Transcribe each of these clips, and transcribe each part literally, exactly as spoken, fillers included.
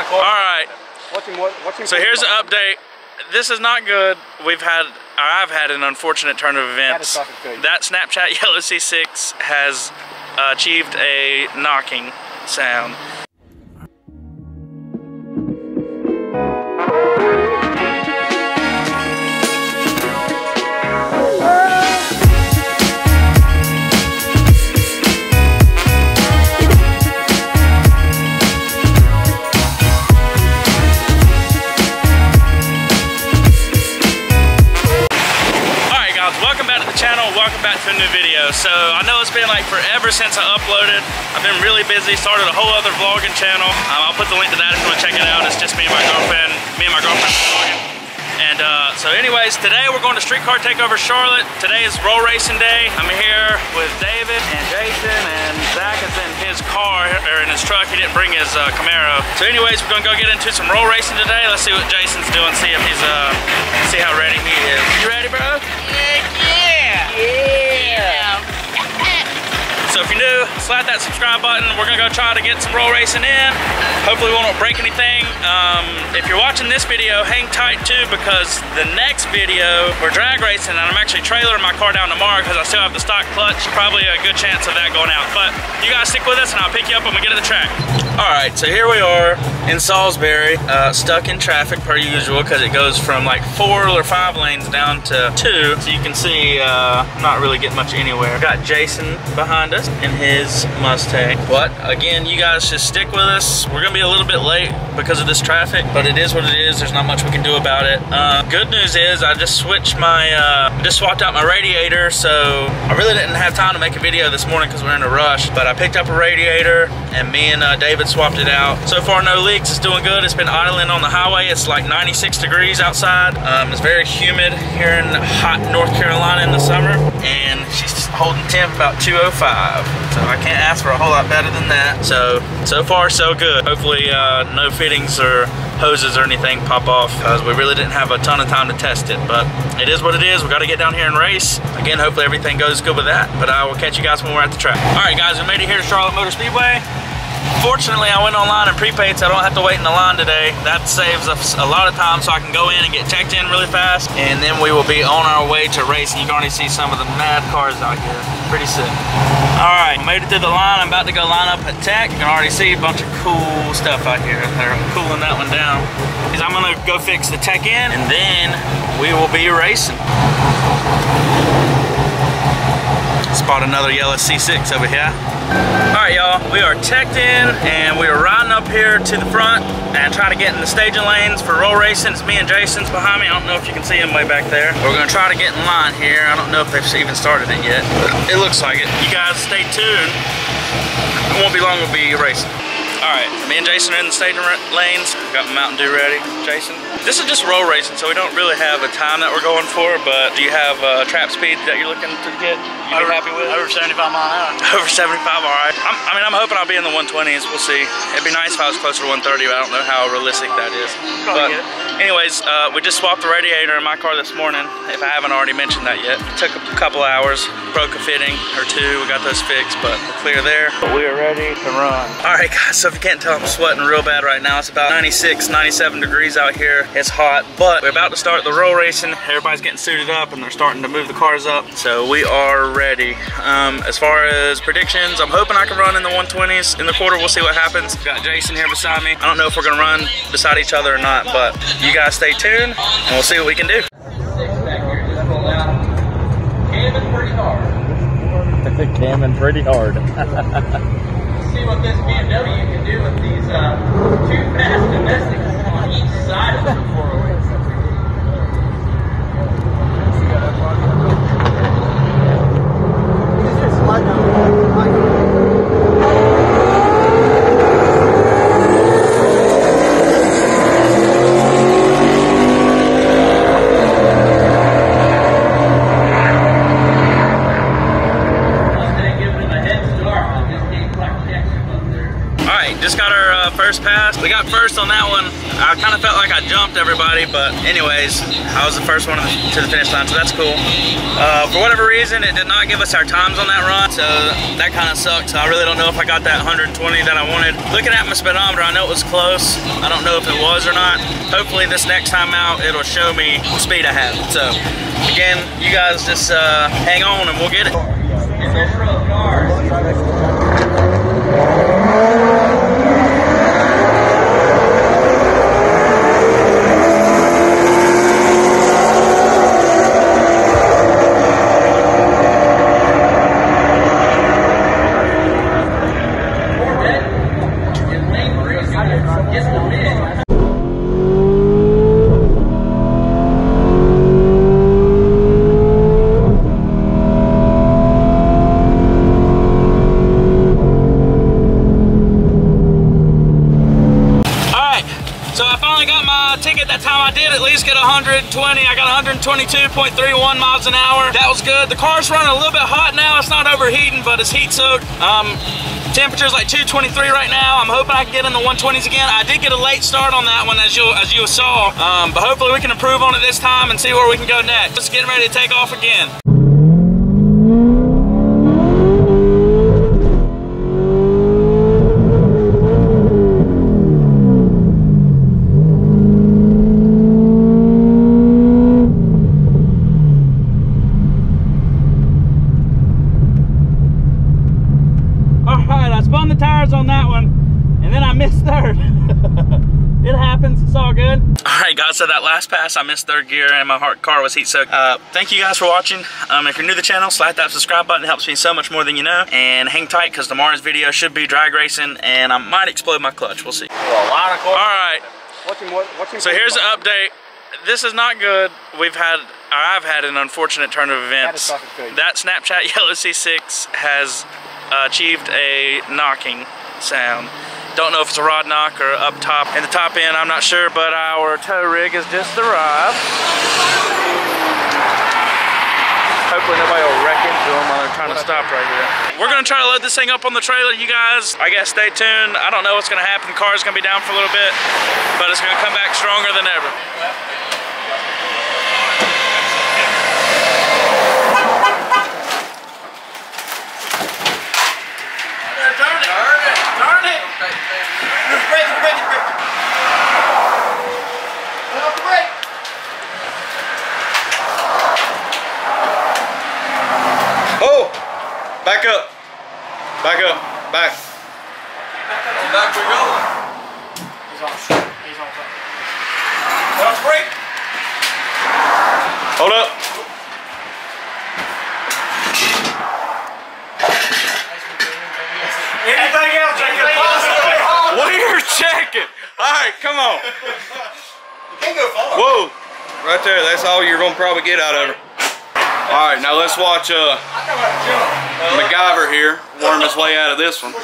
my car. All right. Watch him, watch him so here's the update. This is not good. We've had, or I've had an unfortunate turn of events. That Snapchat Yellow C six has uh, achieved a knocking sound. Welcome back to the channel, welcome back to a new video. So I know it's been like forever since I uploaded. I've been really busy, started a whole other vlogging channel. Um, I'll put the link to that if you want to check it out. It's just me and my girlfriend, me and my girlfriend vlogging. And uh, so anyways, today we're going to Streetcar Takeover Charlotte. Today is roll racing day. I'm here with David and Jason, and Zach is in his car, or in his truck. He didn't bring his uh, Camaro. So anyways, we're gonna go get into some roll racing today. Let's see what Jason's doing, see if he's, uh, see how ready he is. You ready, bro? Yeah! Yeah! So if you're new, slap that subscribe button. We're gonna go try to get some roll racing in. Hopefully we won't break anything. Um, if you're watching this video, hang tight too, because the next video, we're drag racing, and I'm actually trailering my car down tomorrow because I still have the stock clutch. Probably a good chance of that going out. But you guys stick with us and I'll pick you up when we get to the track. All right, so here we are in Salisbury, uh, stuck in traffic per usual because it goes from like four or five lanes down to two. So you can see, uh, not really getting much anywhere. Got Jason behind us in his Mustang. But again, you guys just stick with us. We're gonna be a little bit late because of this traffic, but it is what it is. There's not much we can do about it. Uh, good news is I just switched my, uh, just swapped out my radiator, so I really didn't have time to make a video this morning because we're in a rush, but I picked up a radiator and me and uh, David swapped it out. So far, no leaks. It's doing good. It's been idling on the highway. It's like ninety-six degrees outside. Um, it's very humid here in hot North Carolina in the summer, and she's holding temp about two oh five. So I can't ask for a whole lot better than that. So, so far so good. Hopefully uh, no fittings or hoses or anything pop off, because we really didn't have a ton of time to test it, but it is what it is. We got to get down here and race. Again, hopefully everything goes good with that, but I will catch you guys when we're at the track. All right, guys, we made it here to Charlotte Motor Speedway. Fortunately, I went online and prepaid, so I don't have to wait in the line today. That saves us a lot of time, so I can go in and get checked in really fast, and then we will be on our way to racing. You can already see some of the mad cars out here. Pretty sick. All right, made it through the line. I'm about to go line up at Tech. You can already see a bunch of cool stuff out here. They're cooling that one down. Because I'm gonna go fix the Tech in, and then we will be racing. Spot another yellow C six over here. Alright y'all, we are teched in and we are riding up here to the front and trying to get in the staging lanes for roll racing. It's me and Jason's behind me. I don't know if you can see him way back there. We're gonna try to get in line here. I don't know if they've even started it yet, but it looks like it. You guys stay tuned. It won't be long, we'll be racing. Alright, me and Jason are in the staging lanes. Got my Mountain Dew ready. Jason? This is just roll racing, so we don't really have a time that we're going for, but do you have a trap speed that you're looking to get? You be happy with? Over seventy-five mile an hour. Over seventy-five, all right. I'm, I mean, I'm hoping I'll be in the one twenties. We'll see. It'd be nice if I was closer to one thirty, but I don't know how realistic that is. Probably But anyways, uh, we just swapped the radiator in my car this morning, if I haven't already mentioned that yet. It took a couple hours, broke a fitting or two. We got those fixed, but we're clear there. But we are ready to run. All right, guys, so if you can't tell, I'm sweating real bad right now. It's about ninety-six, ninety-seven degrees out here. It's hot, but we're about to start the roll racing. Everybody's getting suited up and they're starting to move the cars up. So we are ready. Um, as far as predictions, I'm hoping I can run in the one twenties in the quarter. We'll see what happens. Got Jason here beside me. I don't know if we're gonna run beside each other or not, but you guys stay tuned and we'll see what we can do. Camming pretty hard. Camming pretty hard. See what this B M W can do with these uh, two fast domestics on each side of the four oh eight. guys. We got first on that one. I kind of felt like I jumped everybody, but anyways, I was the first one to the finish line, so that's cool. Uh, for whatever reason, it did not give us our times on that run, so that kind of sucked. So I really don't know if I got that one hundred twenty that I wanted. Looking at my speedometer, I know it was close. I don't know if it was or not. Hopefully this next time out, it'll show me what speed I have. So again, you guys just uh, hang on and we'll get it. one hundred twenty, I got one hundred twenty-two point three one miles an hour. That was good. The car's running a little bit hot now. It's not overheating, but it's heat soaked. Um, temperature's like two twenty-three right now. I'm hoping I can get in the one twenties again. I did get a late start on that one, as you as you saw, um, but hopefully we can improve on it this time and see where we can go next. Just getting ready to take off again. On that one, and then I missed third. It happens, it's all good. Alright guys, so that last pass I missed third gear and my heart car was heat soaked. Uh, thank you guys for watching. Um, if you're new to the channel, slap that subscribe button. It helps me so much more than you know. And hang tight because tomorrow's video should be drag racing and I might explode my clutch. We'll see. Alright, so here's the update. This is not good. We've had, or I've had an unfortunate turn of events. That Snapchat Yellow C six has uh, achieved a knocking sound. Don't know if it's a rod knock or up top in the top end, I'm not sure, but our tow rig has just arrived. Hopefully nobody will wreck into them while they're trying to stop right here. We're gonna try to load this thing up on the trailer, you guys. I guess stay tuned. I don't know what's gonna happen. The car's gonna be down for a little bit, but it's gonna come back stronger than ever. Oh! Back up. Back up. Back. Oh, back we go. He's on. He's on. Let's break. Hold up. Anything else I can possibly hold? We're checking. Alright, come on. You can't go far. Whoa. Right there. That's all you're going to probably get out of her. Alright, now let's watch uh, MacGyver here worm his way out of this one. Josh.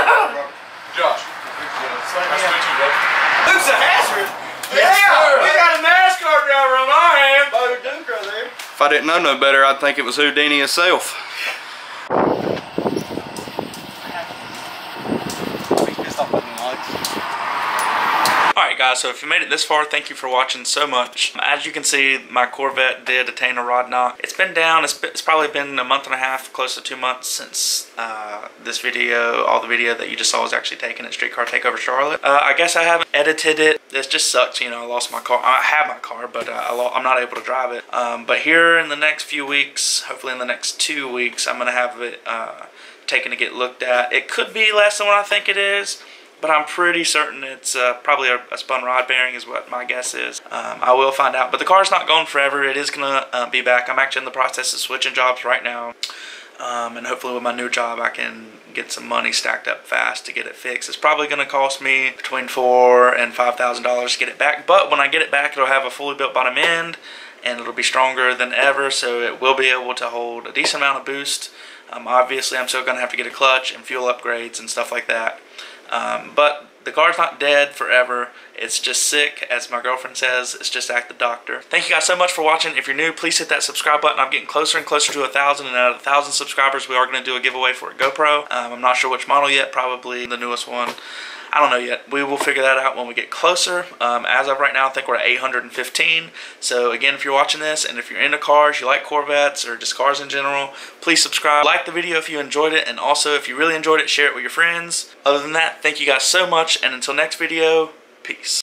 Who's the hazard? Yeah, we got a NASCAR driver on our hand. Bo Duke right there. If I didn't know no better, I'd think it was Houdini himself. Alright guys, so if you made it this far, thank you for watching so much. As you can see, my Corvette did attain a rod knock. It's been down, it's, been, it's probably been a month and a half, close to two months since uh, this video, all the video that you just saw was actually taken at Street Car Takeover Charlotte. Uh, I guess I haven't edited it. This just sucks, you know, I lost my car. I have my car, but uh, I I'm not able to drive it. Um, but here in the next few weeks, hopefully in the next two weeks, I'm going to have it uh, taken to get looked at. It could be less than what I think it is, but I'm pretty certain it's uh, probably a, a spun rod bearing is what my guess is. Um, I will find out. But the car's not gone forever. It is going to uh, be back. I'm actually in the process of switching jobs right now. Um, and hopefully with my new job I can get some money stacked up fast to get it fixed. It's probably going to cost me between four and five thousand dollars to get it back. But when I get it back, it'll have a fully built bottom end and it'll be stronger than ever. So it will be able to hold a decent amount of boost. Um, obviously I'm still going to have to get a clutch and fuel upgrades and stuff like that. Um, but the car's not dead forever. It's just sick, as my girlfriend says. It's just act the doctor. Thank you guys so much for watching. If you're new, please hit that subscribe button. I'm getting closer and closer to a thousand, and at a thousand subscribers, we are going to do a giveaway for a GoPro. Um, I'm not sure which model yet. Probably the newest one. I don't know yet. we will figure that out when we get closer. Um, as of right now, I think we're at eight hundred fifteen. So again, if you're watching this and if you're into cars, you like Corvettes or just cars in general, please subscribe. Like the video if you enjoyed it, and also if you really enjoyed it, share it with your friends. Other than that, thank you guys so much, and until next video, peace.